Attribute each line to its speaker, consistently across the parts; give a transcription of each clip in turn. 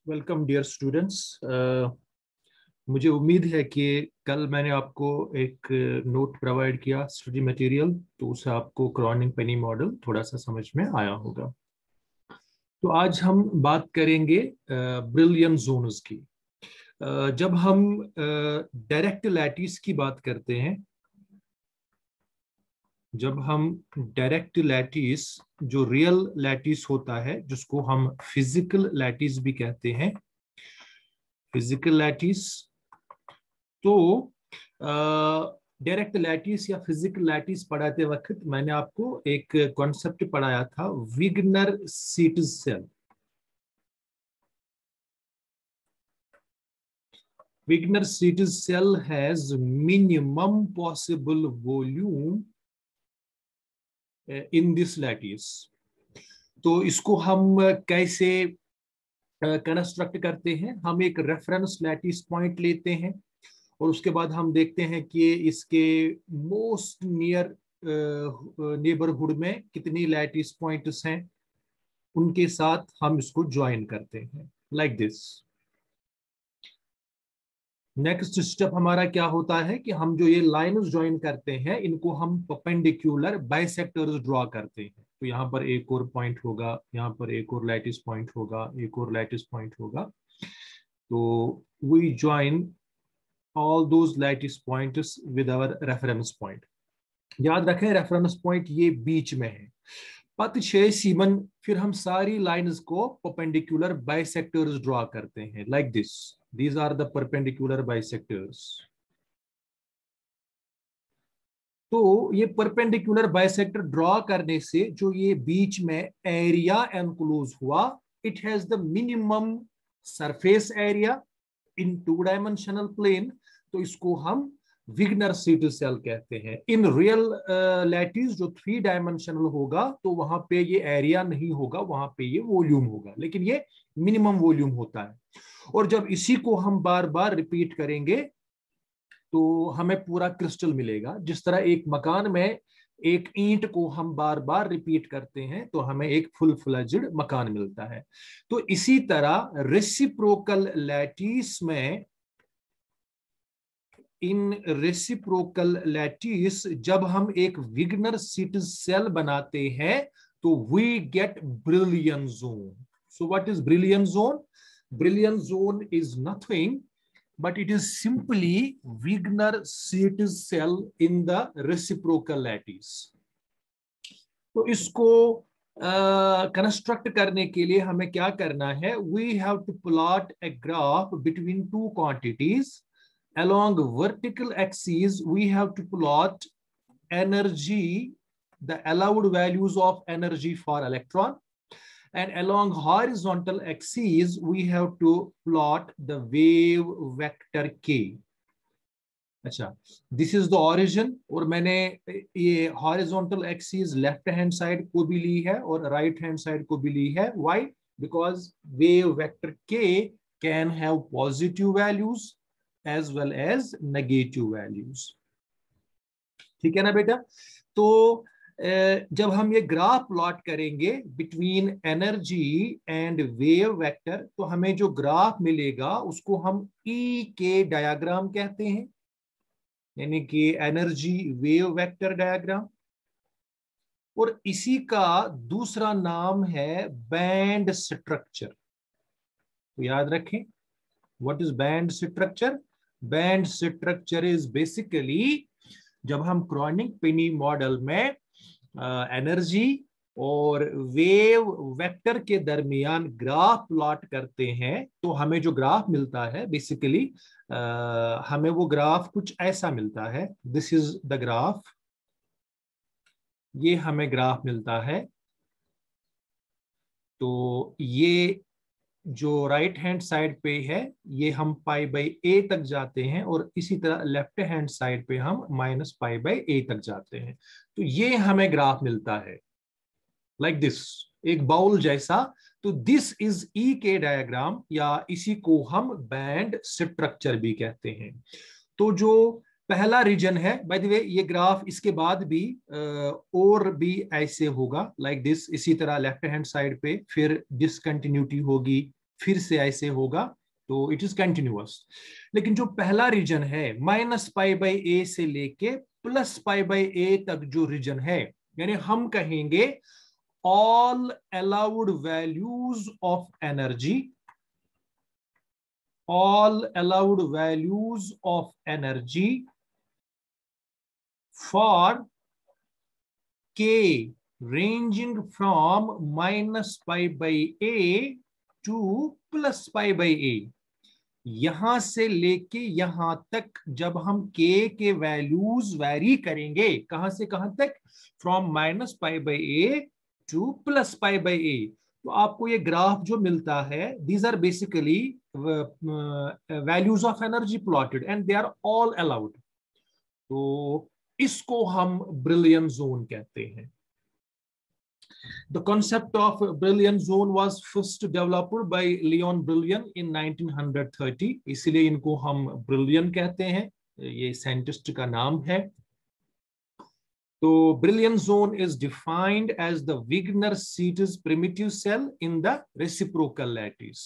Speaker 1: Welcome dear students. मुझे उम्मीद है कि कल मैंने आपको एक नोट प्रोवाइड किया स्टडी मटेरियल, तो उससे आपको क्रॉनिक पेनी मॉडल थोड़ा सा समझ में आया होगा। तो आज हम बात करेंगे ब्रिलियंट जोन्स की। जब हम डायरेक्ट लैटिस की बात करते हैं, जब हम डायरेक्ट लैटिस, जो रियल लैटिस होता है जिसको हम फिजिकल लैटिस भी कहते हैं, फिजिकल लैटिस, तो डायरेक्ट लैटिस या फिजिकल लैटिस पढ़ाते वक्त मैंने आपको एक कॉन्सेप्ट पढ़ाया था, Wigner Seitz cell. Wigner Seitz cell has minimum possible volume in this lattice. तो इसको हम कैसे कंस्ट्रक्ट करते हैं? हम एक रेफरेंस लैटिस पॉइंट लेते हैं और उसके बाद हम देखते हैं कि इसके मोस्ट नियर नेबरहुड में कितनी लैटिस पॉइंट्स हैं, उनके साथ हम इसको ज्वाइन करते हैं लाइक दिस। नेक्स्ट स्टेप हमारा क्या होता है कि हम जो ये लाइन्स ज्वाइन करते हैं इनको हम परपेंडिकुलर बाइसेक्टर्स ड्रॉ करते हैं। तो यहाँ पर एक और पॉइंट होगा, यहाँ पर एक और लैटिस पॉइंट होगा, एक और लैटिस पॉइंट होगा। तो we join all those lattice points with our reference point। याद रखें रेफरेंस पॉइंट ये बीच में है। पथ छह सीमन फिर हम सारी लाइंस को परपेंडिकुलर बाइसेक्टर्स ड्रॉ करते हैं like this. These are the perpendicular bisectors. तो ये परपेंडिकुलर बाइसेक्टर ड्रॉ करने से जो ये बीच में एरिया एनक्लोज हुआ, it has the minimum surface area in two dimensional plane. तो इसको हम विग्नर सीटल सेल कहते हैं। इन रियल लैटिस जो थ्री डायमेंशनल होगा तो वहां पे ये एरिया नहीं होगा, वहां पे ये वॉल्यूम होगा, लेकिन ये मिनिमम वॉल्यूम होता है। और जब इसी को हम बार बार रिपीट करेंगे तो हमें पूरा क्रिस्टल मिलेगा। जिस तरह एक मकान में एक ईंट को हम बार बार रिपीट करते हैं तो हमें एक फुल फ्लेज्ड मकान मिलता है। तो इसी तरह रेसिप्रोकल लैटिस में, इन रेसिप्रोकल लैटिस जब हम एक विग्नर सीटल सेल बनाते हैं तो we get brilliant zone. So what is brilliant zone? Brilliant zone is nothing but it is simply Wigner seated cell in the reciprocal lattice। तो इसको कंस्ट्रक्ट करने के लिए हमें क्या करना है? We have to plot a graph between two quantities. along vertical axis we have to plot energy, the allowed values of energy for electron, and along horizontal axis we have to plot the wave vector k। अच्छा, this is the origin, और मैंने ये horizontal axis left hand side को भी ली है और right hand side को भी ली है। Why? Because wave vector k can have positive values as well as negative values. ठीक है ना बेटा? तो जब हम ये ग्राफ प्लॉट करेंगे between energy and wave vector तो हमें जो ग्राफ मिलेगा उसको हम ई के डायग्राम कहते हैं, यानी कि एनर्जी वेव वेक्टर डायग्राम। और इसी का दूसरा नाम है बैंड स्ट्रक्चर। तो याद रखें, what is band structure? Band structure is basically जब हम क्रॉनिक पेनी मॉडल में एनर्जी और वेव वेक्टर के दरमियान ग्राफ प्लॉट करते हैं तो हमें जो ग्राफ मिलता है बेसिकली हमें वो ग्राफ कुछ ऐसा मिलता है। दिस इज द ग्राफ, ये हमें ग्राफ मिलता है। तो ये जो राइट हैंड साइड पे है ये हम पाई बाई ए तक जाते हैं और इसी तरह लेफ्ट हैंड साइड पे हम माइनस पाई बाई ए तक जाते हैं। तो ये हमें ग्राफ मिलता है लाइक दिस, एक बाउल जैसा। तो दिस इज ई के डायग्राम, या इसी को हम बैंड स्ट्रक्चर भी कहते हैं। तो जो पहला रीजन है, बाय द वे ये ग्राफ इसके बाद भी और भी ऐसे होगा लाइक दिस। इसी तरह लेफ्ट हैंड साइड पे फिर डिसकंटिन्यूटी होगी, फिर से ऐसे होगा, तो इट इज कंटिन्यूअस। लेकिन जो पहला रीजन है -π/a से लेके +π/a तक जो रीजन है, यानी हम कहेंगे all allowed values of energy, all allowed values of energy for k ranging from -π/a to +π/a, यहां से लेके यहां तक जब हम के वैल्यूज वेरी करेंगे, कहां से कहां तक, फ्रॉम -π/a टू +π/a, तो आपको ये ग्राफ जो मिलता है, these are basically values of energy plotted and they are all allowed. तो इसको हम ब्रिलियन जोन कहते हैं। The concept of Brilliant Zone was first developed by Leon Brilliant in 1930, इसलिए इनको हम Brilliant कहते हैं, ये साइंटिस्ट का नाम है। तो Brilliant Zone is defined as the Wigner-Seitz primitive cell in the reciprocal lattice।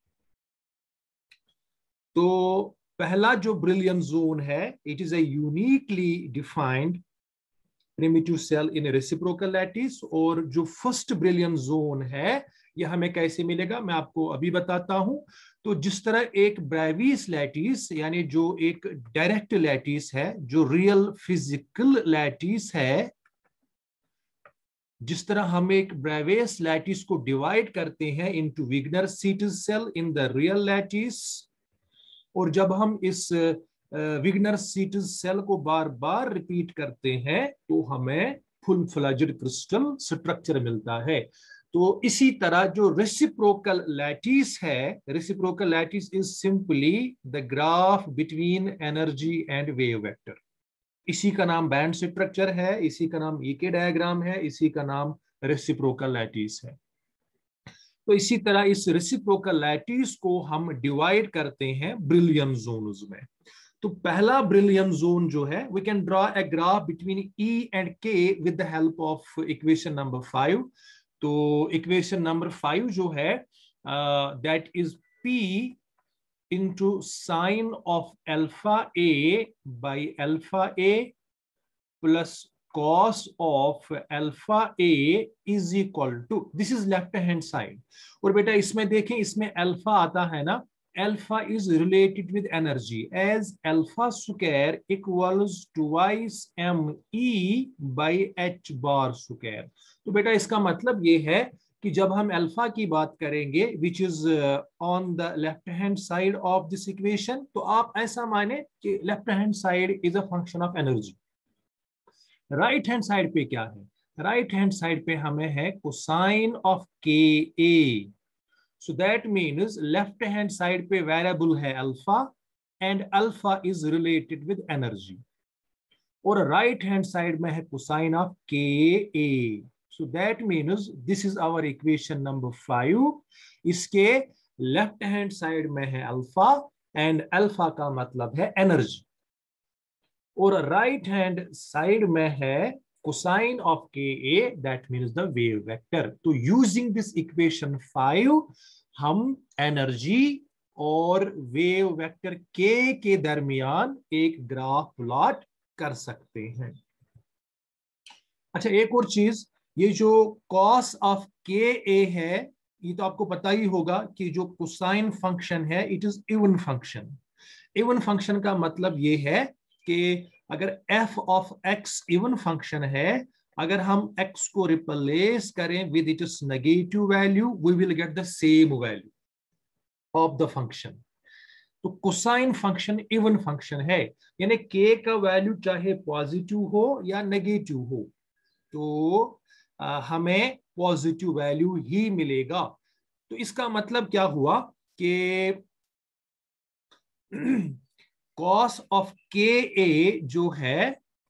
Speaker 1: तो पहला जो Brilliant Zone है, it is a uniquely defined primitive cell in a reciprocal lattice, और जो फर्स्ट ब्रिलियंट जोन है यह हमें कैसे मिलेगा मैं आपको अभी बताता हूं। तो जिस तरह एक ब्रेविस लैटिस यानी जो एक डायरेक्ट लैटिस है, जो रियल फिजिकल लैटिस है, जिस तरह हम एक ब्रेविस लैटिस को डिवाइड करते हैं into Wigner Seitz cell in the real lattice, और जब हम इस विग्नर-सीटस सेल को बार बार रिपीट करते हैं तो हमें फुल फ्लेज्ड क्रिस्टल स्ट्रक्चर मिलता है। तो इसी तरह जो रेसिप्रोकल लैटिस है, reciprocal lattice is simply the graph between energy and wave vector. इसी का नाम बैंड स्ट्रक्चर है, इसी का नाम ईके डायग्राम है, इसी का नाम रेसिप्रोकल लैटिस है। तो इसी तरह इस रेसिप्रोकल लैटिस को हम डिवाइड करते हैं ब्रिलियन जोन्स में। तो पहला ब्रिलियन जोन जो है, we can draw a graph between E and k with the help of equation number 5। तो इक्वेशन नंबर 5 जो है, that is P into sine of alpha a by alpha a plus cos of alpha a is equal to, this is left hand side। और बेटा इसमें देखें, इसमें alpha आता है ना, alpha is related with energy as alpha square equals twice me by h bar square। तो बेटा इसका मतलब ये है कि जब हम अल्फा की बात करेंगे which is on the left hand side of this equation, तो आप ऐसा माने कि left hand side is a function of energy। Right hand side पे क्या है, राइट हैंड साइड पे हमें है cosine of k a. So that means left hand side पे वेरिएबल है alpha and alpha is related with energy, और right hand side में है cosine of k a. So that means this is our equation number 5। इसके left hand side में है alpha and alpha का मतलब है एनर्जी, और राइट हैंड साइड में है cosine of k a, that means the wave vector. तो यूजिंग दिस इक्वेशन 5 हम एनर्जी और वेव वेक्टर के दरमियान एक ग्राफ प्लॉट कर सकते हैं। अच्छा, एक और चीज, ये जो कॉस ऑफ के ए है, ये तो आपको पता ही होगा कि जो कोसाइन फंक्शन है it is even function. Even function का मतलब ये है कि अगर f of x even function है, अगर हम x को रिप्लेस करें with its negative value, we will get the same value of the function. तो कोसाइन फंक्शन इवन फंक्शन है, यानी k का वैल्यू चाहे पॉजिटिव हो या नेगेटिव हो, तो हमें पॉजिटिव वैल्यू ही मिलेगा। तो इसका मतलब क्या हुआ कि cos ऑफ के ए जो है,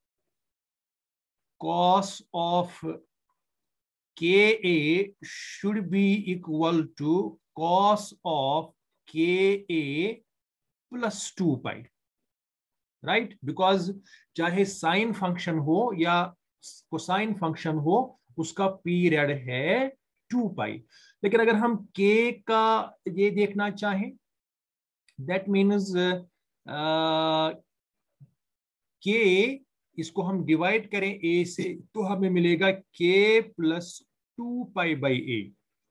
Speaker 1: cos of k a should be equal to cos of k a plus 2π, right? Because चाहे साइन फंक्शन हो या कोसाइन फंक्शन हो, उसका पीरियड है 2π। लेकिन अगर हम k का ये देखना चाहें, दैट मीन्स k, इसको हम डिवाइड करें a से तो हमें मिलेगा k plus 2 pi/a.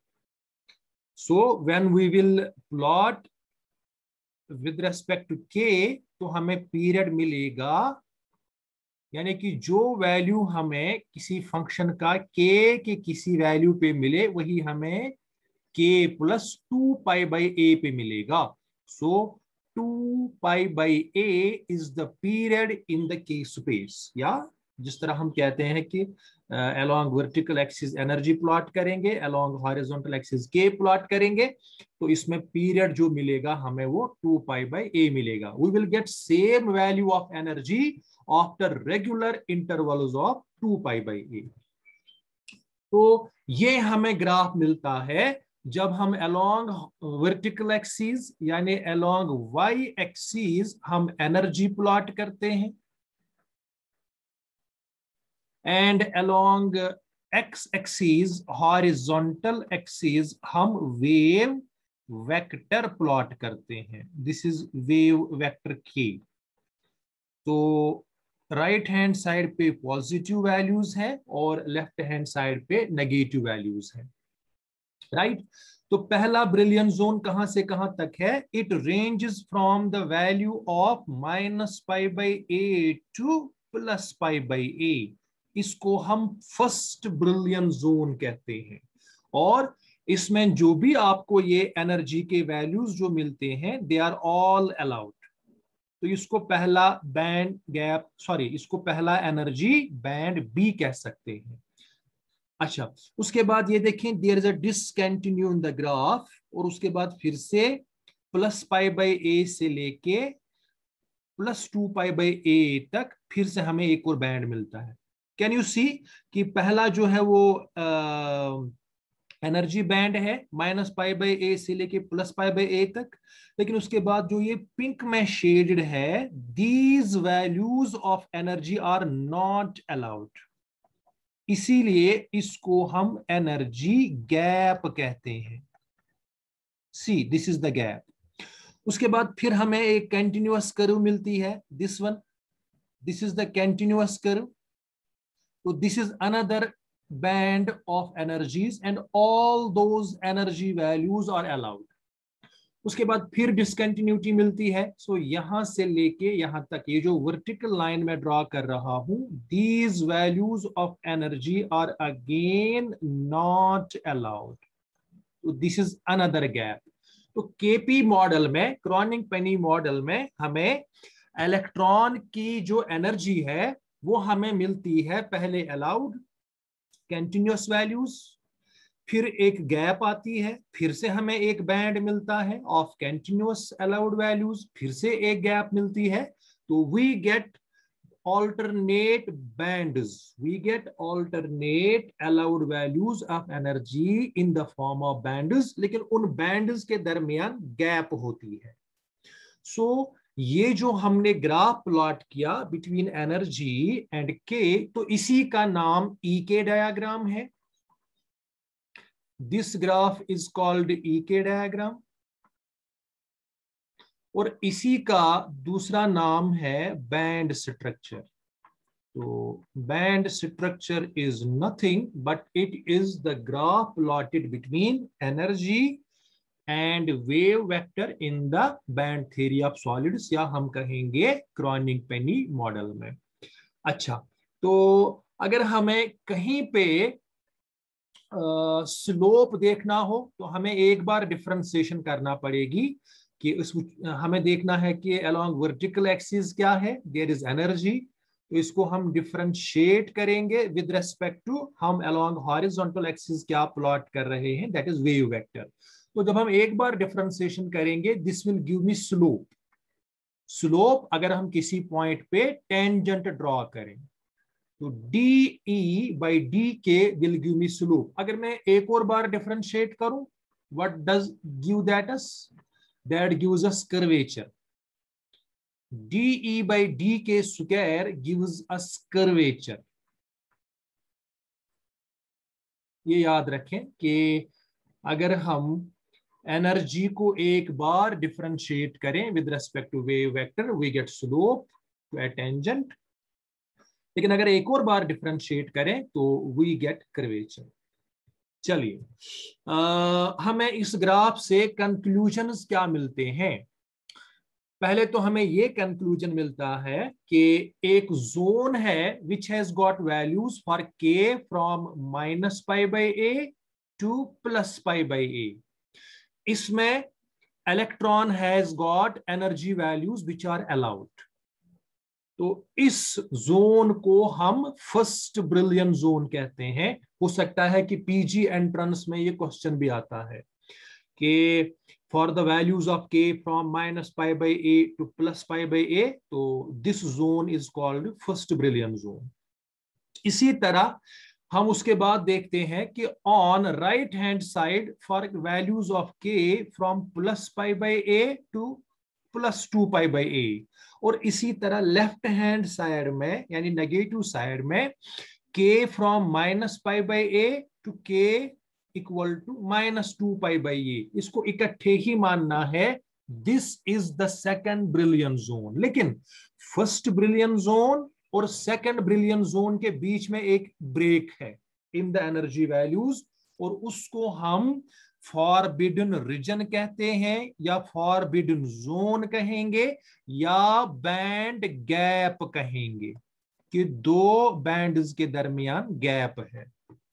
Speaker 1: So when we will plot with respect to k, तो हमें पीरियड मिलेगा, यानी कि जो वैल्यू हमें किसी फंक्शन का k के किसी वैल्यू पे मिले वही हमें k प्लस 2 pi/a पे मिलेगा. So 2 pi/a is the period in the k space. या जिस तरह हम कहते हैं कि along vertical axis energy plot करेंगे, along horizontal axis k plot करेंगे, तो इसमें पीरियड जो मिलेगा हमें वो 2 pi/a मिलेगा. We will get same value of energy after regular intervals of 2 pi/a. तो ये हमें ग्राफ मिलता है जब हम अलोंग वर्टिकल एक्सिस यानी अलोंग वाई एक्सिस हम एनर्जी प्लॉट करते हैं, and along X axis horizontal axis हम वेव वेक्टर प्लॉट करते हैं. This is wave vector k. तो राइट हैंड साइड पे पॉजिटिव वैल्यूज है और लेफ्ट हैंड साइड पे नेगेटिव वैल्यूज है. राइट. तो पहला ब्रिलियंट जोन कहां से कहां तक है? It ranges from the value of -pi/a to +pi/a. इसको हम फर्स्ट ब्रिलियंट जोन कहते हैं. और इसमें जो भी आपको ये एनर्जी के वैल्यूज जो मिलते हैं दे आर ऑल अलाउड. तो इसको पहला बैंड गैप, सॉरी, इसको पहला एनर्जी बैंड बी कह सकते हैं. अच्छा, उसके बाद ये देखें there is a discontinue in the graph, और उसके बाद फिर से +pi/a से लेके +2 pi/a तक फिर से हमें एक और बैंड मिलता है. कैन यू सी कि पहला जो है वो एनर्जी बैंड है -pi/a से लेके +pi/a तक, लेकिन उसके बाद जो ये पिंक में शेडेड है, these values of energy are not allowed. इसीलिए इसको हम एनर्जी गैप कहते हैं. See, this is the gap. उसके बाद फिर हमें एक कंटिन्यूअस कर्व मिलती है, this one, this is the continuous curve. तो this is another band of energies and all those energy values are allowed. उसके बाद फिर डिसकंटिन्यूटी मिलती है. सो यहां से लेके यहां तक ये जो वर्टिकल लाइन में ड्रॉ कर रहा हूं, these values of energy are again not allowed. तो दिस इज अनदर गैप. तो केपी मॉडल में, क्रॉनिक पेनी मॉडल में, हमें इलेक्ट्रॉन की जो एनर्जी है वो हमें मिलती है पहले अलाउड कंटिन्यूअस वैल्यूज, फिर एक गैप आती है, फिर से हमें एक बैंड मिलता है ऑफ कंटिन्यूअस अलाउड वैल्यूज, फिर से एक गैप मिलती है. तो we get alternate bands, we get alternate allowed values of energy in the form of bands, लेकिन उन bands के दरमियान गैप होती है. सो ये जो हमने ग्राफ प्लॉट किया बिटवीन एनर्जी एंड के, तो इसी का नाम ईके डायग्राम है. This graph is called EK diagram. और इसी का दूसरा नाम है बैंड स्ट्रक्चर. तो band structure is nothing but it is the graph plotted between energy and wave vector in the band theory of solids, या हम कहेंगे क्रॉनिक पेनी मॉडल में. अच्छा, तो अगर हमें कहीं पे स्लोप देखना हो तो हमें एक बार डिफरेंशिएशन करना पड़ेगी कि हमें देखना है कि अलोंग वर्टिकल एक्सिस क्या है, देयर इज एनर्जी. तो इसको हम डिफरेंशिएट करेंगे विद रेस्पेक्ट टू हम अलोंग हॉरिजॉन्टल एक्सिस क्या प्लॉट कर रहे हैं, दैट इज वेव वेक्टर. तो जब हम एक बार डिफरेंशिएशन करेंगे this will give me slope. Slope अगर हम किसी पॉइंट पे टेंजेंट ड्रॉ करें तो DE/DK will give me slope. अगर मैं एक और बार डिफरेंशिएट करूं, what does give that us? That gives us curvature. DE/DK square gives us curvature. ये याद रखें कि अगर हम एनर्जी को एक बार डिफरेंशिएट करें with respect to wave vector, we get slope to tangent. लेकिन अगर एक और बार डिफरेंशिएट करें तो वी गेट कर्वेचर। चलिए, हमें इस ग्राफ से कंक्लूजन्स क्या मिलते हैं? पहले तो हमें ये कंक्लूजन मिलता है कि एक जोन है which has got values for k from -π/a to +π/a। इसमें electron has got energy values which are allowed. तो इस जोन को हम फर्स्ट ब्रिलियंट जोन कहते हैं। हो सकता है कि पीजी एंट्रेंस में ये क्वेश्चन भी आता है कि for the values of k from -π/a to +π/a, तो this zone is called first brilliant zone. इसी तरह हम उसके बाद देखते हैं कि on right hand side for values of k from +π/a to +2π/a, और इसी तरह लेफ्ट हैंड साइड में यानी नेगेटिव साइड में k from -π/a to k equal to -2π/a, इसको इकट्ठे ही मानना है। This is the second brilliant zone. लेकिन फर्स्ट ब्रिलियंट जोन और सेकंड ब्रिलियंट जोन के बीच में एक ब्रेक है इन द एनर्जी वैल्यूज, और उसको हम फॉरबिडन रीजन कहते हैं, या फॉरबिडन जोन कहेंगे, या बैंड गैप कहेंगे, कि दो बैंड्स के दरमियान गैप है।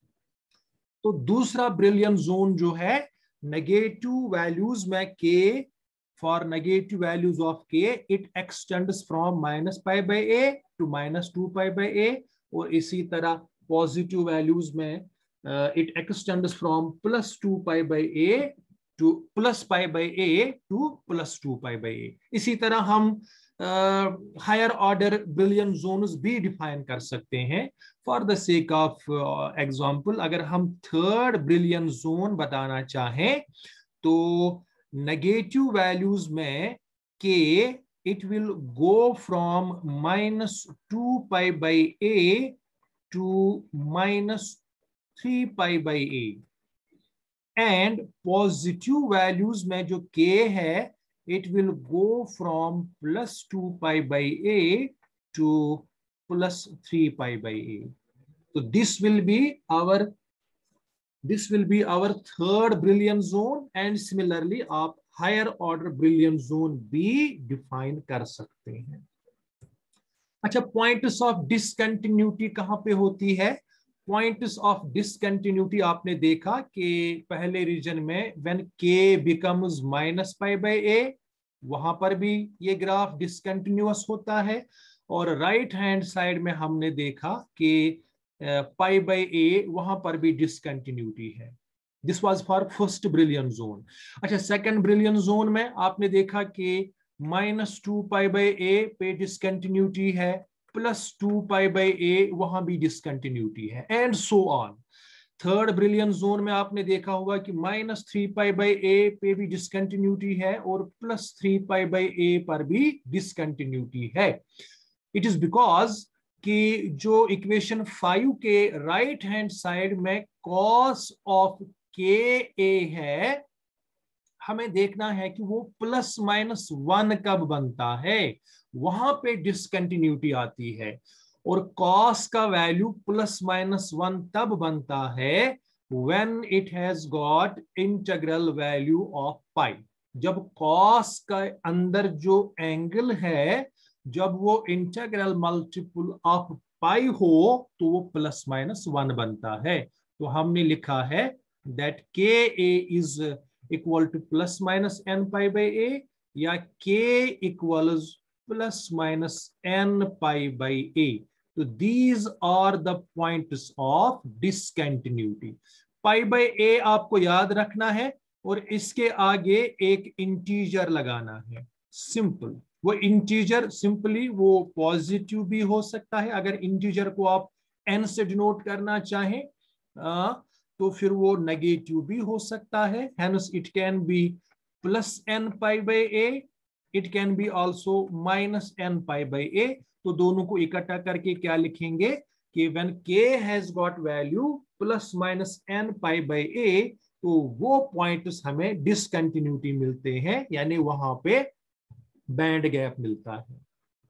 Speaker 1: तो दूसरा ब्रिलियंट जोन जो है, नेगेटिव वैल्यूज में k, for negative values of k it extends from -π/a to -2π/a, और इसी तरह पॉजिटिव वैल्यूज में it extends from +2π/a to +π/a to +2π/a। इसी तरह हम हायर ऑर्डर ब्रिलियंट जोन्स भी डिफाइन कर सकते हैं। For the sake of example, अगर हम थर्ड ब्रिलियंट जोन बताना चाहें तो नेगेटिव वैल्यूज में के it will go from -2π/a to -3π/a, and positive values में जो k है it will go from +2π/a to +3π/a। तो this will be our third brilliant zone, and similarly आप हायर ऑर्डर ब्रिलियंट जोन भी define कर सकते हैं। अच्छा, पॉइंट्स ऑफ डिसकंटिन्यूटी कहां पे होती है? पॉइंट्स ऑफ डिसकंटिन्यूटी आपने देखा कि पहले रीजन में व्हेन k बिकम्स -π/a, वहां पर भी ये ग्राफ डिसकंटिन्यूअस होता है, और राइट हैंड साइड में हमने देखा कि π/a वहां पर भी डिसकंटिन्यूटी है। This was for first brilliant zone. अच्छा, सेकंड ब्रिलियंट जोन में आपने देखा कि -2π/a पे डिसकंटिन्यूटी है, +2π/a वहां भी डिसकंटिन्यूटी है, and so on. Third brilliant zone में आपने देखा होगा कि -3π/a पे भी डिसकंटिन्यूटी है, और +3π/a पर भी डिसकंटिन्यूटी है। इट इज बिकॉज कि जो इक्वेशन 5 के राइट हैंड साइड में cos ऑफ ka है, हमें देखना है कि वो +-1 कब बनता है, वहां पे डिसकंटिन्यूटी आती है। और cos का वैल्यू +-1 तब बनता है when it has got integral value of pi। जब cos का अंदर जो एंगल है, जब वो इंटीग्रल मल्टीपल ऑफ पाई हो तो वो +-1 बनता है। तो हमने लिखा है that ka is equal to ±nπ/a, या k equals ±nπ/a। तो these are the points of discontinuity। π/a आपको याद रखना है, और इसके आगे एक इंटीजर लगाना है, सिंपल। वो इंटीजर सिंपली वो पॉजिटिव भी हो सकता है, अगर इंटीजर को आप n से डिनोट करना चाहें तो फिर वो नेगेटिव भी हो सकता है। Hence it can be +nπ/a, it can be also -nπ/a। तो दोनों को इकट्ठा करके क्या लिखेंगे कि when k has got value +-nπ/a, तो वो पॉइंट्स हमें डिसकंटिन्यूटी मिलते हैं, यानी वहां पे बैंड गैप मिलता है।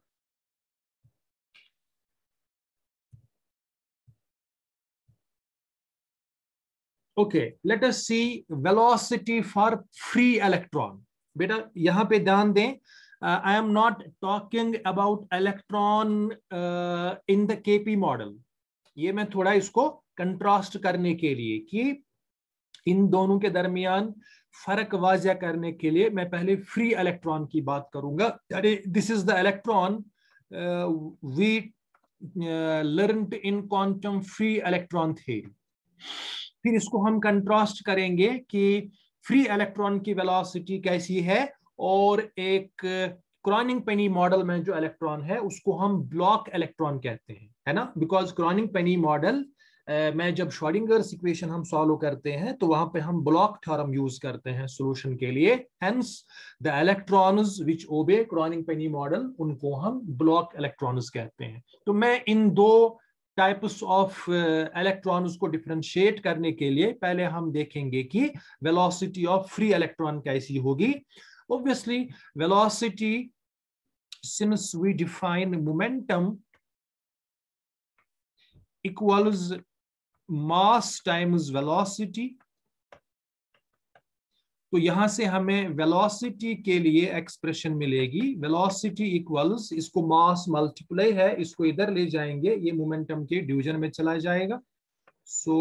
Speaker 1: Okay, let us see velocity for free electron. बेटा यहां पे ध्यान दें, I am not talking about electron in the KP model. ये मैं थोड़ा इसको कंट्रास्ट करने के लिए कि इन दोनों के दरमियान फर्क वाज़ह करने के लिए मैं पहले फ्री इलेक्ट्रॉन की बात करूंगा। This is the electron we learned in quantum free electron theory. फिर इसको हम कंट्रास्ट करेंगे कि फ्री इलेक्ट्रॉन की वेलोसिटी कैसी है, और एक क्रॉनिंग पेनी मॉडल में जो इलेक्ट्रॉन है उसको हम ब्लॉक इलेक्ट्रॉन कहते हैं, है ना। बिकॉज क्रॉनिंग पेनी मॉडल में जब श्रोडिंगर्स इक्वेशन हम सॉल्व करते हैं तो वहां पे हम ब्लॉक थ्योरम यूज करते हैं सॉल्यूशन के लिए। हेंस द इलेक्ट्रॉन्स व्हिच ओबे क्रॉनिंग पेनी मॉडल, उनको हम ब्लॉक इलेक्ट्रॉन्स कहते हैं। तो मैं इन दो टाइप्स ऑफ इलेक्ट्रॉन्स को डिफरेंशिएट करने के लिए पहले हम देखेंगे कि वेलोसिटी ऑफ फ्री इलेक्ट्रॉन कैसी होगी। Obviously velocity, since we define momentum equals mass times velocity, तो यहां से हमें वेलोसिटी के लिए एक्सप्रेशन मिलेगी। वेलोसिटी इक्वल्स, इसको मास मल्टीप्लाई है, इसको इधर ले जाएंगे, ये मोमेंटम के डिवीजन में चला जाएगा। So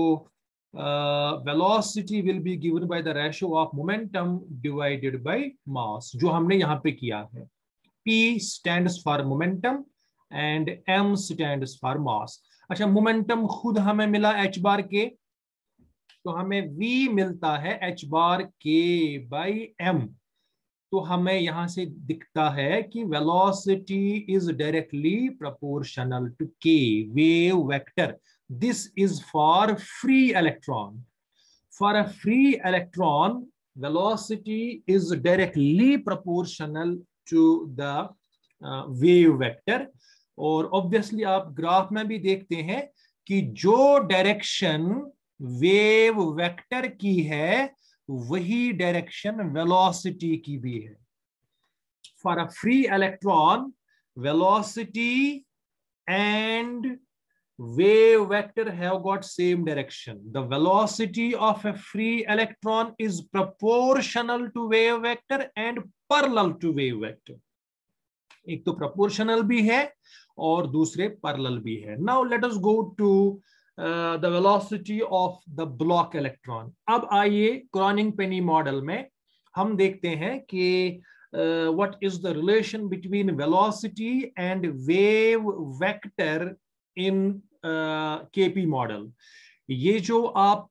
Speaker 1: velocity will be given by the ratio of momentum divided by mass, जो हमने यहाँ पे किया है। P stands for momentum and M stands for mass। अच्छा, मोमेंटम खुद हमें मिला h बार के, तो हमें V मिलता है h bar k by m। तो हमें यहां से दिखता है कि velocity is directly proportional to k wave vector. This is for free electron. For a free electron velocity is directly proportional to the wave vector। और ऑब्वियसली आप graph में भी देखते हैं कि जो डायरेक्शन वेव वेक्टर की है वही डायरेक्शन वेलोसिटी की भी है। For a free electron velocity and wave vector have got same direction. The velocity of a free electron is proportional to wave vector and parallel to wave vector। एक तो proportional भी है और दूसरे parallel भी है। Now let us go to the velocity of the block electron। अब आइए क्रॉनिंग पेनी मॉडल में हम देखते हैं कि what is the relation between velocity and wave vector in KP model. ये जो आप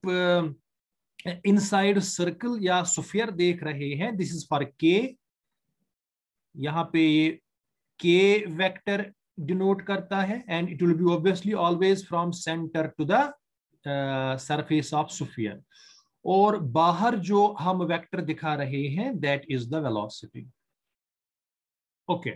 Speaker 1: इनसाइड सर्कल या स्फीयर देख रहे हैं, दिस इज फॉर के। यहां पे ये के वेक्टर डिनोट करता है and it will be obviously always from centre to the surface of sphere. और बाहर जो हम वेक्टर दिखा रहे हैं that is the velocity. Okay,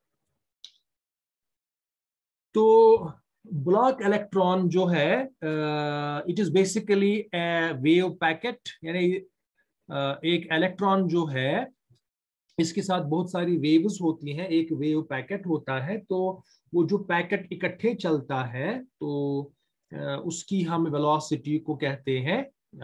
Speaker 1: तो ब्लॉक इलेक्ट्रॉन जो है it is basically wave packet, यानी एक इलेक्ट्रॉन जो है इसके साथ बहुत सारी वेव्स होती हैं, एक वेव पैकेट होता है। तो वो जो पैकेट इकट्ठे चलता है तो उसकी हम वेलोसिटी को कहते हैं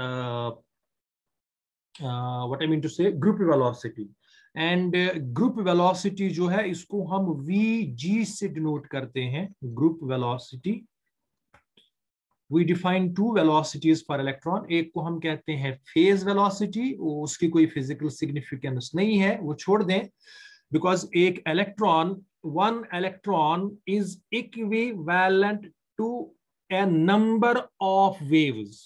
Speaker 1: what I mean to say group velocity. And group velocity जो है इसको हम Vg से डिनोट करते हैं, group velocity. We define two velocities for electron. एक को हम कहते हैं फेज वेलोसिटी, उसकी कोई फिजिकल सिग्निफिकेंस नहीं है, वो छोड़ दें। बिकॉज एक electron, one electron is equivalent to a number of waves.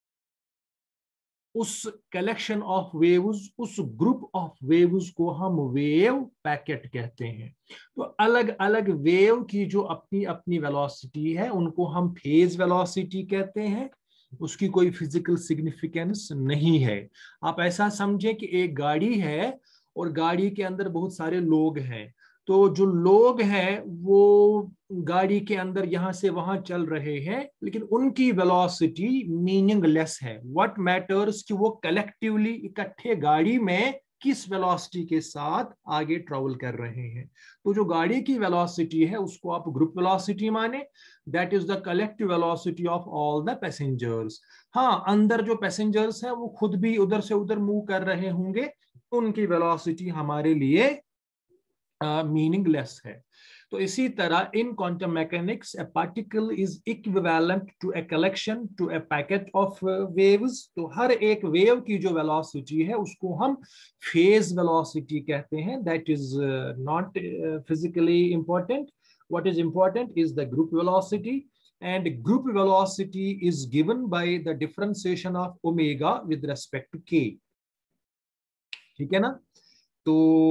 Speaker 1: उस कलेक्शन ऑफ वेव्स, उस ग्रुप ऑफ वेव्स को हम वेव पैकेट कहते हैं। तो अलग अलग वेव की जो अपनी अपनी वेलोसिटी है उनको हम फेज वेलोसिटी कहते हैं। उसकी कोई फिजिकल सिग्निफिकेंस नहीं है। आप ऐसा समझें कि एक गाड़ी है और गाड़ी के अंदर बहुत सारे लोग हैं, तो जो लोग हैं वो गाड़ी के अंदर यहां से वहां चल रहे हैं, लेकिन उनकी वेलोसिटी मीनिंगलेस है। व्हाट मैटर्स कि वो कलेक्टिवली इकट्ठे गाड़ी में किस वेलोसिटी के साथ आगे ट्रेवल कर रहे हैं। तो जो गाड़ी की वेलोसिटी है उसको आप ग्रुप वेलोसिटी माने, that is the collective velocity of all the passengers. हाँ, अंदर जो पैसेंजर्स हैं वो खुद भी उधर से उधर मूव कर रहे होंगे, उनकी वेलोसिटी हमारे लिए मीनिंगलेस है। तो इसी तरह in quantum mechanics a particle is equivalent to a collection to a packet of waves. तो हर एक वेव की जो वेलोसिटी है उसको हम फेज वेलोसिटी कहते हैं। That is not physically important. what is important is the group velocity, and group velocity is given by the differentiation of omega with respect to k। ठीक है ना? तो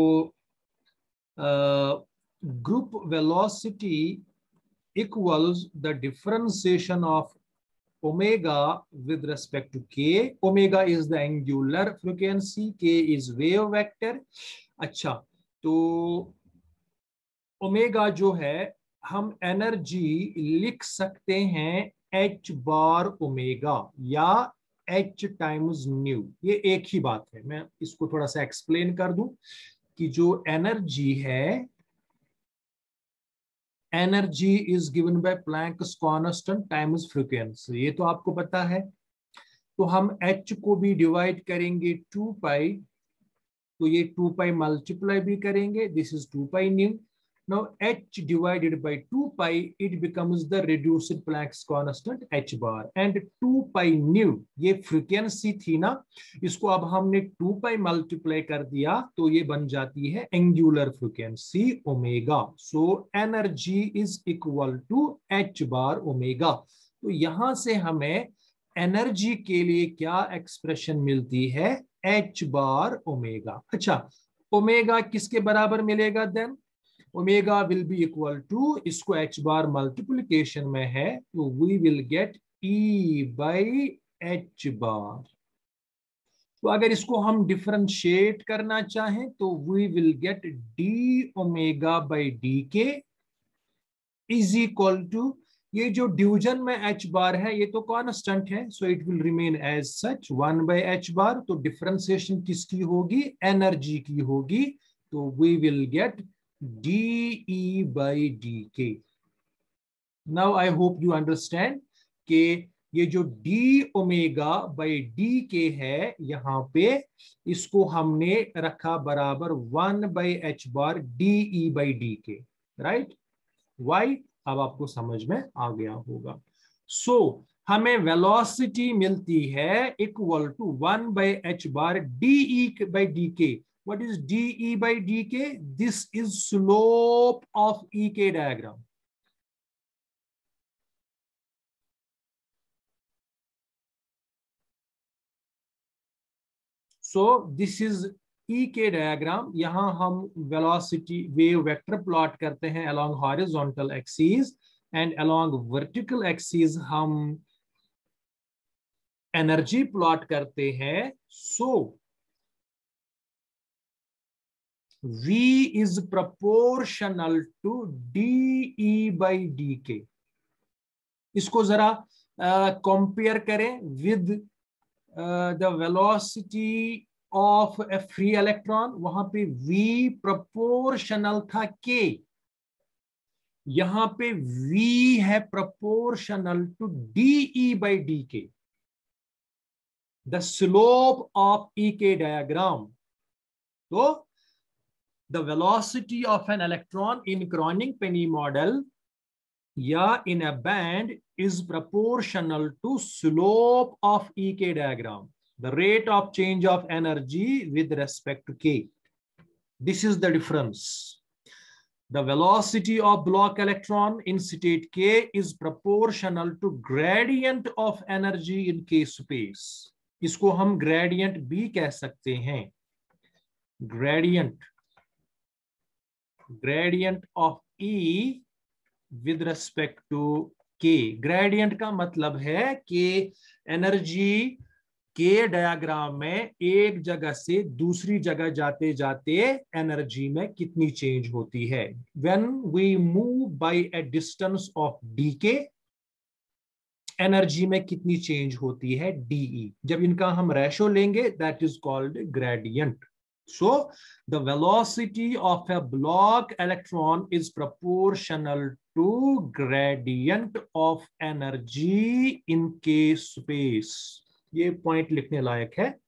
Speaker 1: group velocity equals the differentiation of omega with respect to k। omega is the angular frequency, k is wave vector। अच्छा, तो omega जो है हम energy लिख सकते हैं h बार ओमेगा या h टाइम्स न्यू। ये एक ही बात है। मैं इसको थोड़ा सा एक्सप्लेन कर दूं कि जो एनर्जी है, energy is given by Planck's constant times frequency, ये तो आपको पता है। तो हम h को भी डिवाइड करेंगे 2 पाई, तो ये 2 पाई मल्टीप्लाई भी करेंगे, this is 2 pi nu. Now h divided by 2 pi, it becomes the reduced Planck's constant h bar, and 2 pi nu ये फ्रीक्वेंसी थी ना, इसको अब हमने 2 pi मल्टीप्लाई कर दिया तो ये बन जाती है angular frequency omega. So energy is equal to h bar omega. तो यहां से हमें एनर्जी के लिए क्या एक्सप्रेशन मिलती है? h bar omega. अच्छा, ओमेगा किसके बराबर मिलेगा then? Omega will be equal to, इसको h बार मल्टीप्लिकेशन में है तो we will get e by h bar. तो अगर इसको हम डिफरेंशिएट करना चाहें तो we will get d omega by d k is equal to, ये जो डिवीजन में h बार है ये तो कांस्टेंट है, so it will remain as such 1 by h bar. तो डिफरेंशिएशन किसकी होगी? एनर्जी की होगी। तो we will get de by dk। Now I hope you understand कि ये जो d ओमेगा बाई डी के है यहाँ पे, इसको हमने रखा बराबर 1 by h bar d e by d k, right? Why अब आपको समझ में आ गया होगा। सो हमें वेलोसिटी मिलती है equal to 1 by h bar d e by d k. What is dE by dk? This is slope of EK diagram. So this is EK diagram। यहां हम velocity wave vector plot करते हैं along horizontal axis, and along vertical axis हम energy plot करते हैं। So V is proportional to dE by dk। इसको जरा compare करें with the velocity of a free electron. वहां पे V प्रोपोर्शनल था K, यहां पे V है proportional to dE by dk, the slope of EK diagram. तो the velocity of an electron in Croning-Penny model या in a band is proportional to slope of EK diagram, the rate of change of energy with respect to K. This is the difference. The velocity of Bloch electron in state K is proportional to gradient of energy in K space। इसको हम gradient भी कह सकते हैं, gradient of E with respect to K। Gradient का मतलब है कि एनर्जी के डायग्राम में एक जगह से दूसरी जगह जाते जाते एनर्जी में कितनी चेंज होती है। When we move by a distance of d k, एनर्जी में कितनी चेंज होती है, डीई। जब इनका हम रेशो लेंगे that is called gradient. So the velocity of a block electron is proportional to gradient of energy in K space। ये पॉइंट लिखने लायक है।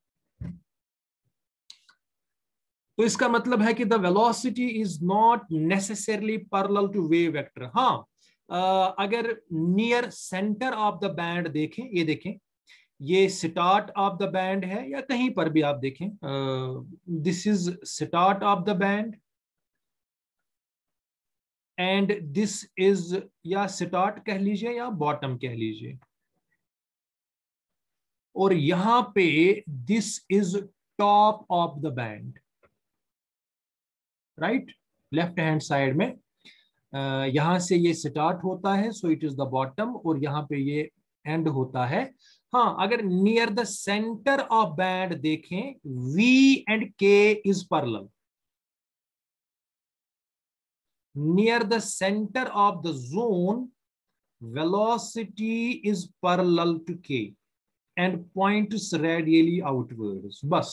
Speaker 1: तो इसका मतलब है कि the velocity is not necessarily parallel to wave vector. हाँ, अगर near centre of the band देखें, ये देखें, ये स्टार्ट ऑफ द बैंड है, या कहीं पर भी आप देखें, this is start of the band and this is, या स्टार्ट कह लीजिए या बॉटम कह लीजिए, और यहां पे this is top of the band, right, left hand side में। यहां से ये स्टार्ट होता है, so it is the bottom, और यहां पे ये एंड होता है। हाँ, अगर near the centre of band देखें, V and K is parallel. Near the centre of the zone velocity is parallel to K and points radially outwards. बस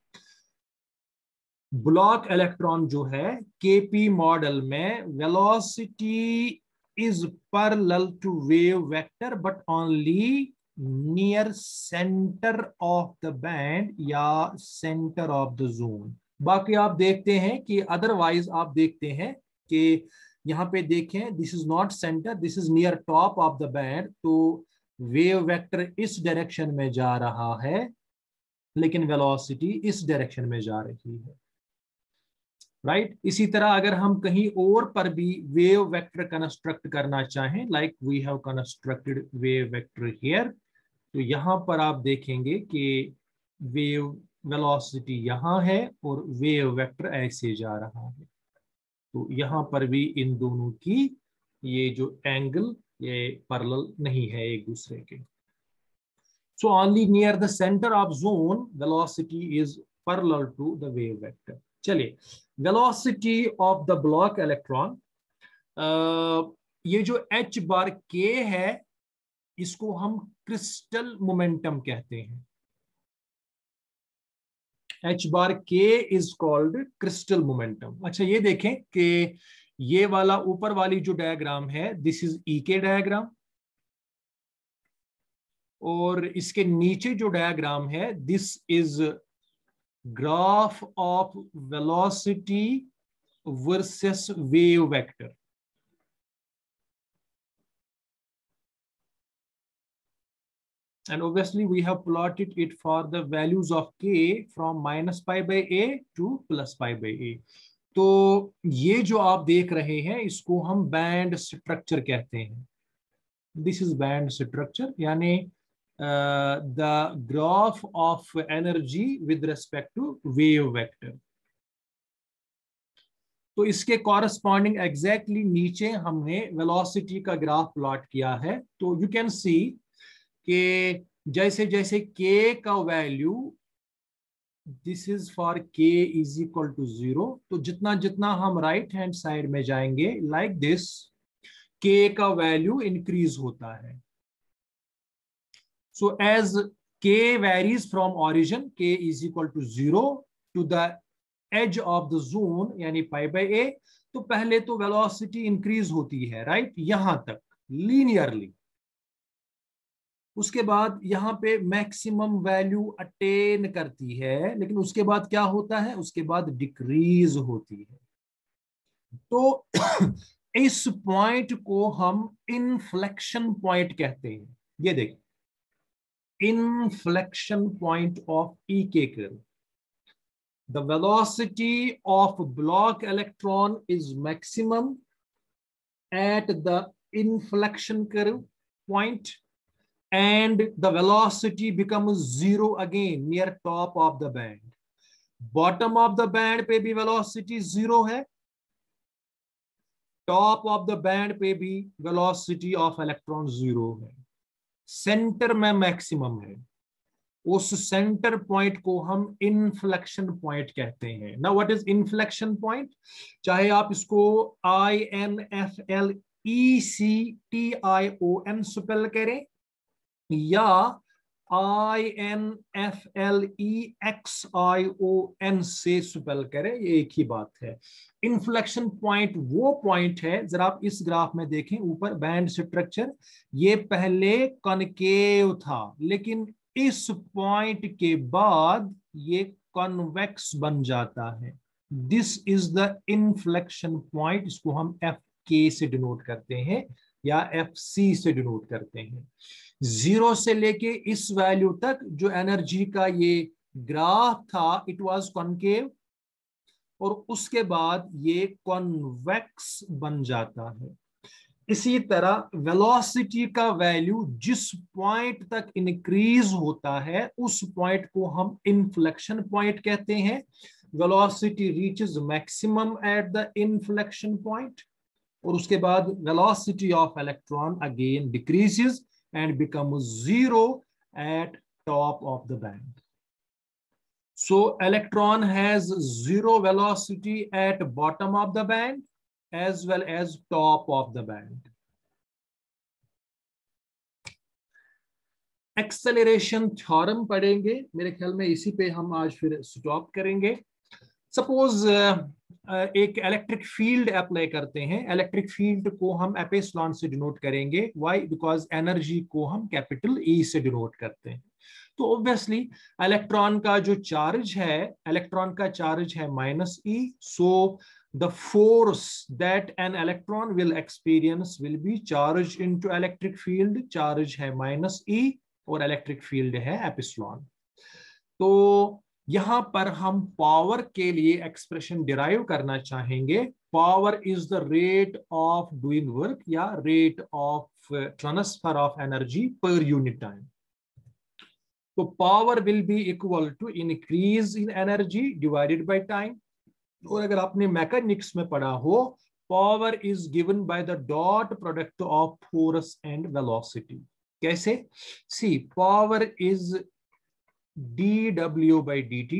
Speaker 1: ब्लॉक इलेक्ट्रॉन जो है केपी मॉडल में, velocity is parallel to wave vector but only near centre of the band या centre of the zone. बाकी आप देखते हैं कि अदरवाइज आप देखते हैं कि यहां पे देखें, this is not centre, this is near top of the band, तो वेव वेक्टर इस डायरेक्शन में जा रहा है लेकिन वेलोसिटी इस डायरेक्शन में जा रही है, राइट। इसी तरह अगर हम कहीं और पर भी वेव वेक्टर कंस्ट्रक्ट करना चाहें, like we have constructed wave vector here, तो यहां पर आप देखेंगे कि वेव वेलोसिटी यहां है और वेव वेक्टर ऐसे जा रहा है, तो यहां पर भी इन दोनों की ये जो एंगल ये पैरेलल नहीं है एक दूसरे के। So only near the center of zone velocity is parallel to the wave vector। चलिए, velocity of the block electron, ये जो h बार k है इसको हम क्रिस्टल मोमेंटम कहते हैं। h बार k इज कॉल्ड क्रिस्टल मोमेंटम। अच्छा, ये देखें कि ये वाला ऊपर वाली जो डायग्राम है दिस इज ई के डायग्राम, और इसके नीचे जो डायग्राम है this is graph of velocity versus wave vector. And obviously we have plotted it for the values of k from minus pi by a to plus pi by a। तो ये जो आप देख रहे हैं इसको हम बैंड स्ट्रक्चर कहते हैं। दिस इज बैंड स्ट्रक्चर, यानी the graph of energy with respect to wave vector. तो इसके कॉरस्पॉन्डिंग एग्जैक्टली नीचे हमने वेलोसिटी का ग्राफ प्लॉट किया है। तो यू कैन सी कि जैसे जैसे k का value, this is for k is equal to 0, तो जितना जितना हम राइट हैंड साइड में जाएंगे लाइक दिस, k का वैल्यू इंक्रीज होता है। So as k varies from origin, k is equal to 0 to the edge of the zone यानी पाई बाय a, तो पहले तो वेलोसिटी इंक्रीज होती है, राइट, यहां तक लीनियरली। उसके बाद यहाँ पे मैक्सिमम वैल्यू अटेन करती है, लेकिन उसके बाद क्या होता है, उसके बाद डिक्रीज होती है। तो इस पॉइंट को हम इनफ्लेक्शन पॉइंट कहते हैं। ये देखिए, इनफ्लेक्शन पॉइंट ऑफ ई के curve. The velocity of block electron is maximum at the inflection curve point, and the velocity becomes 0 again near top of the band। bottom of the band पे भी velocity 0 है, top of the band पे भी velocity of electron 0 है, center में maximum है। उस centre point को हम इन्फ्लेक्शन पॉइंट कहते हैं। ना व्हाट इज इन्फ्लेक्शन पॉइंट? चाहे आप इसको INFLECTION स्पेल करें या INFLEXION से स्पेल करें, ये एक ही बात है। इन्फ्लेक्शन पॉइंट वो पॉइंट है, जरा आप इस ग्राफ में देखें ऊपर बैंड स्ट्रक्चर, ये पहले कॉनकेव था लेकिन इस पॉइंट के बाद ये कॉन्वेक्स बन जाता है। This is the inflection point, इसको हम FK से डिनोट करते हैं या FC से डिनोट करते हैं। 0 से लेके इस वैल्यू तक जो एनर्जी का ये ग्राफ था, इट वाज कॉनकेव, और उसके बाद ये कॉन्वेक्स बन जाता है। इसी तरह वेलोसिटी का वैल्यू जिस पॉइंट तक इंक्रीज होता है उस पॉइंट को हम इन्फ्लेक्शन पॉइंट कहते हैं। Velocity reaches maximum at the inflection point, और उसके बाद velocity of electron again decreases and becomes 0 at top of the band. So electron has 0 velocity at bottom of the band as well as top of the band. Acceleration theorem पढ़ेंगे, मेरे ख्याल में इसी पे हम आज फिर स्टॉप करेंगे। सपोज एक इलेक्ट्रिक फील्ड अप्लाई करते हैं, इलेक्ट्रिक फील्ड को हम एप्सिलॉन से डिनोट करेंगे। व्हाई? बिकॉज एनर्जी को हम कैपिटल E से डिनोट करते हैं। तो ऑब्वियसली इलेक्ट्रॉन का जो चार्ज है, इलेक्ट्रॉन का चार्ज है -E, so the force that an electron will experience will be charged into electric field, charge है -E और इलेक्ट्रिक फील्ड है एप्सिलॉन। तो यहां पर हम पावर के लिए एक्सप्रेशन डिराइव करना चाहेंगे। Power is the rate of doing work या rate of transfer of energy per unit time. तो power will be equal to increase in energy divided by time. और अगर आपने मैकेनिक्स में पढ़ा हो, power is given by the dot product of force and velocity. कैसे? See, power is dW by dt.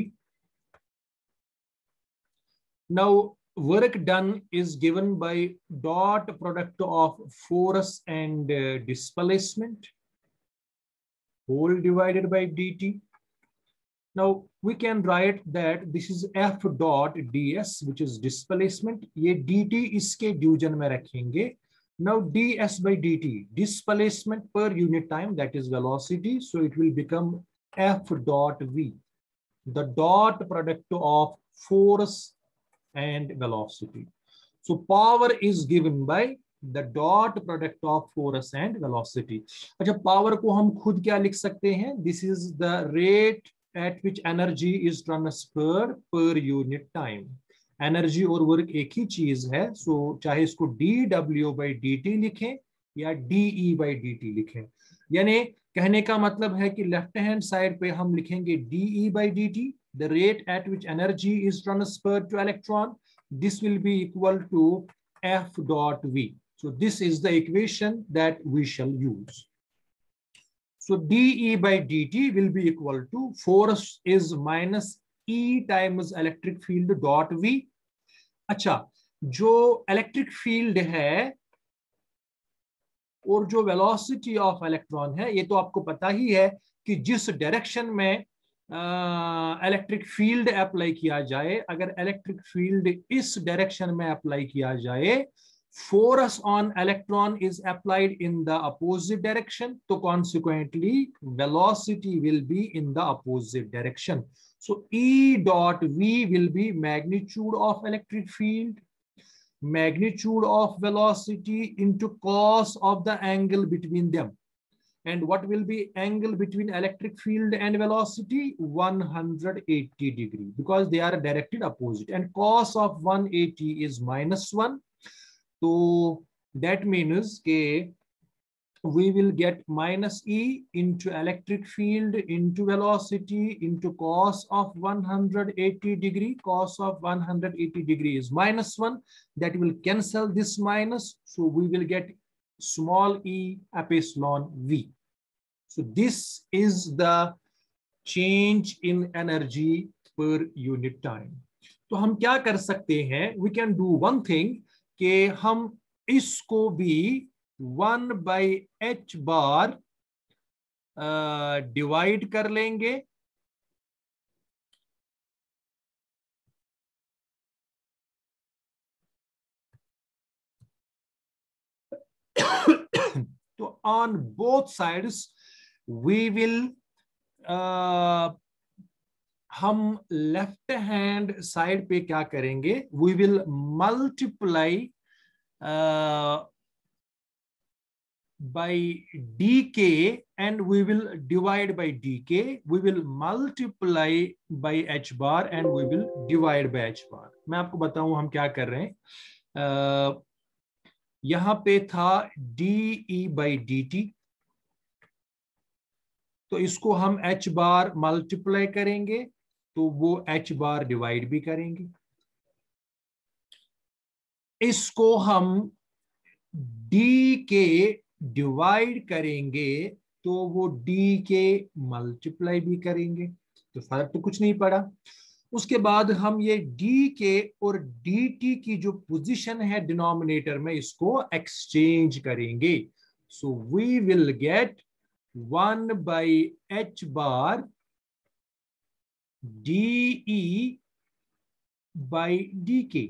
Speaker 1: Now work done is given by dot product of force and displacement whole divided by dt. Now we can write that this is F dot ds, which is displacement. ये dt इसके division में रखेंगे। Now ds by dt, displacement per unit time, that is velocity, so it will become F dot V, the dot product of force and velocity. So power is given by the dot product of force and velocity. अच्छा, power को हम खुद क्या लिख सकते हैं? This is the rate at which energy is transferred per unit time. Energy और work एक ही चीज है, सो चाहे इसको dW by dt लिखें या dE by dt लिखें। यानी कहने का मतलब है कि लेफ्ट हैंड साइड पे हम लिखेंगे dE by dt, the rate at which energy is transferred to electron. This will be equal to F dot V. So this is the equation that we shall use. So dE by dt will be equal to force is minus E times electric field dot V. अच्छा, जो electric field है और जो velocity of electron है, ये तो आपको पता ही है कि जिस डायरेक्शन में इलेक्ट्रिक फील्ड अप्लाई किया जाए, अगर इलेक्ट्रिक फील्ड इस डायरेक्शन में अप्लाई किया जाए, force on electron is applied in the opposite direction, तो consequently velocity will be in the opposite direction. So E dot V will be magnitude of electric field, magnitude of velocity into cos of the angle between them. And what will be angle between electric field and velocity? 180 degree, because they are directed opposite, and cos of 180 is -1. So that means that we will get -E into electric field into velocity into cos of 180 degree. Cos of 180 degree is -1. That will cancel this minus. So we will get small e epsilon V. So this is the change in energy per unit time. तो हम क्या कर सकते हैं, we can do one thing, कि हम इसको भी 1/h डिवाइड कर लेंगे। तो on both sides we will, हम लेफ्ट हैंड साइड पे क्या करेंगे, we will multiply by dk and we will divide by dk, we will multiply by h bar and we will divide by h bar। मैं आपको बताऊं हम क्या कर रहे हैं। यहां पे था de by dt, तो इसको हम h बार मल्टीप्लाई करेंगे तो वो h बार डिवाइड भी करेंगे। इसको हम डी के डिवाइड करेंगे तो वो डी के मल्टीप्लाई भी करेंगे, तो फर्क तो कुछ नहीं पड़ा। उसके बाद हम ये डी के और डी टी की जो पोजीशन है डिनोमिनेटर में, इसको एक्सचेंज करेंगे। So we will get 1/h bar d by d k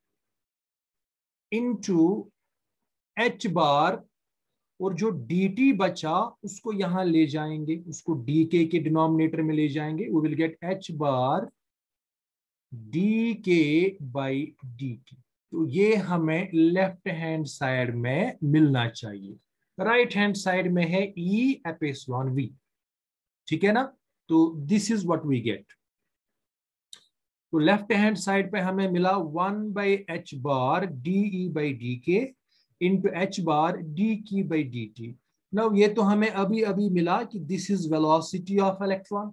Speaker 1: into h bar, और जो dt बचा उसको यहां ले जाएंगे, उसको dk के डिनोमिनेटर में ले जाएंगे। We will get h bar dk by dt। तो ये हमें लेफ्ट हैंड साइड में मिलना चाहिए, राइट हैंड साइड में है e एपिसिलॉन v, ठीक है ना। तो this is what we get. तो लेफ्ट हैंड साइड पे हमें मिला 1/h bar de by dk into h bar dq by dt। Now ये तो हमें अभी अभी मिला कि this is velocity of electron,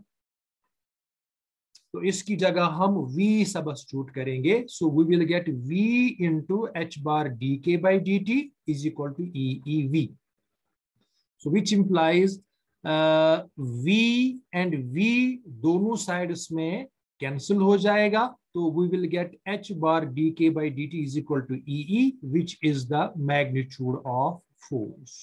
Speaker 1: तो इसकी जगह हम v सब्स्टिट्यूट करेंगे। So we will get v into h bar dk by dt is equal to eev। So which implies v and v दोनों साइड्स में कैंसिल हो जाएगा, तो we will get h bar dk by dt is equal to EE, which is the magnitude of force,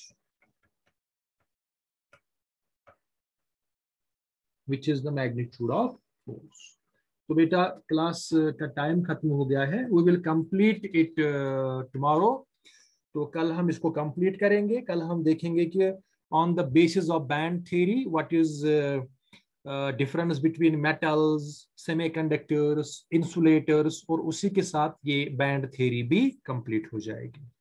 Speaker 1: which is the magnitude of force। तो बेटा class का time खत्म हो गया है, we will complete it tomorrow। तो कल हम इसको कंप्लीट करेंगे। कल हम देखेंगे कि on the basis of band theory what is difference between metals, semiconductors, insulators, और उसी के साथ ये बैंड थ्योरी भी कंप्लीट हो जाएगी।